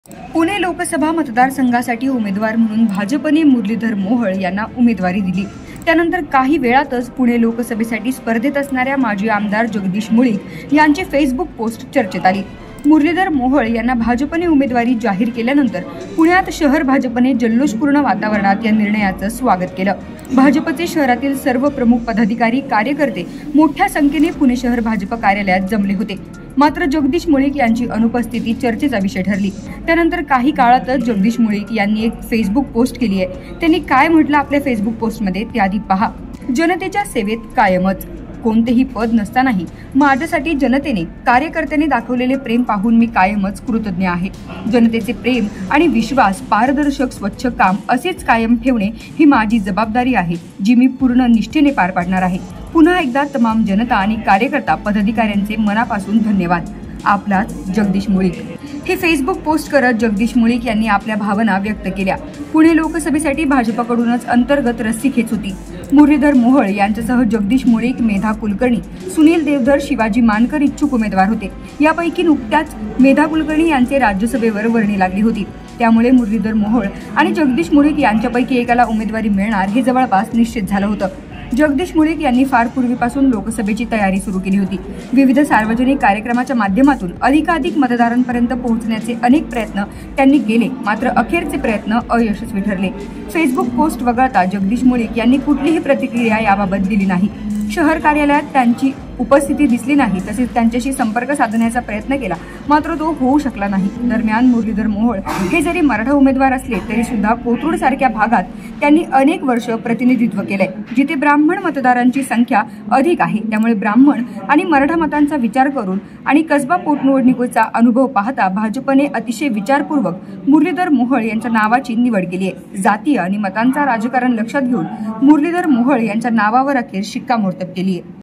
पुणे लोकसभा मतदारसंघासाठी उमेदवार म्हणून भाजपने मुरलीधर मोहोळ यांना उमेदवारी दिली। त्यानंतर काही वेळातच पुणे लोकसभेसाठी स्पर्धेत असणाऱ्या माजी आमदार जगदीश मुळीक यांची फेसबुक पोस्ट चर्चेत आली। मुरलीधर मोहोळ यांना भाजपने उमेदवारी जाहीर केल्यानंतर पुण्यात शहर भाजपने जल्लोषपूर्ण वातावरणात या निर्णयाचं स्वागत केलं। भाजपचे शहरातील सर्व प्रमुख पदाधिकारी कार्यकर्ते मोठ्या संख्येने पुणे शहर भाजप कार्यालयात जमले होते। मात्र जगदीश मुळीक यांची अनुपस्थिती चर्चेचा विषय ठरली। त्यानंतर काही काळातच जगदीश मुळीक यांनी एक फेसबुक पोस्ट केली आहे। त्यांनी काय म्हटलं आपल्या फेसबुक पोस्टमध्ये ते आधी पहा। जनतेच्या सेवेत कायमच, कोणतेही पद नसतानाही माझ्यासाठी जनतेने कार्यकर्त्यांनी दाखवलेले प्रेम पाहून मी कायमच कृतज्ञ आहे। जनतेचे प्रेम आणि विश्वास, पारदर्शक स्वच्छ काम असेच कायम ठेवणे ही माझी जबाबदारी आहे, जी मी पूर्ण निष्ठेने पार पाडणार आहे। पुन्हा एकदा तमाम जनता आणि कार्यकर्ता पदाधिकाऱ्यांचे मनापासून धन्यवाद। आपलाच जगदीश मुळीक। हे फेसबुक पोस्ट करत जगदीश मुळीक यांनी आपल्या भावना व्यक्त केल्या। पुणे लोकसभेसाठी भाजपकडूनच अंतर्गत रस्सीखेच होती। मुरलीधर मोहोळ यांच्यासह जगदीश मुळीक, मेधा कुलकर्णी, सुनील देवधर, शिवाजी मानकर इच्छुक उमेदवार होते। यापैकी नुकत्याच मेधा कुलकर्णी यांचे राज्यसभेवर वर्णी लागली होती। त्यामुळे मुरलीधर मोहोळ आणि जगदीश मुळीक यांच्यापैकी एकाला उमेदवारी मिळणार हे जवळपास निश्चित झालं होतं। जगदीश मुळीक यांनी फार पूर्वीपासून लोकसभेची तयारी सुरू केली होती। विविध सार्वजनिक कार्यक्रमाच्या माध्यमातून अधिकाधिक मतदारांपर्यंत पोहोचण्याचे अनेक प्रयत्न त्यांनी केले, मात्र अखेरचे प्रयत्न अयशस्वी ठरले। फेसबुक पोस्ट वगळता जगदीश मुळीक यांनी कुठलीही प्रतिक्रिया याबाबत दिली नाही। शहर कार्यालयात त्यांची उपस्थिती दिसली नाही, तसेच त्यांच्याशी संपर्क साधण्याचा प्रयत्न केला, मात्र तो होऊ शकला नाही। दरम्यान मुरलीधर मोहोळ हे जरी मराठा उमेदवार असले तरी सुद्धा कोथरूड सारख्या भागात त्यांनी अनेक वर्ष प्रतिनिधित्व केलंय, जिथे ब्राह्मण मतदारांची संख्या अधिक आहे। त्यामुळे ब्राह्मण आणि मराठा मतांचा विचार करून आणि कसबा पोटनिवडणुकीचा अनुभव पाहता भाजपने अतिशय विचारपूर्वक मुरलीधर मोहोळ यांच्या नावाची निवड केली आहे। जातीय आणि मतांचा राजकारण लक्षात घेऊन मुरलीधर मोहोळ यांच्या नावावर अखेर शिक्कामोर्तब केली आहे।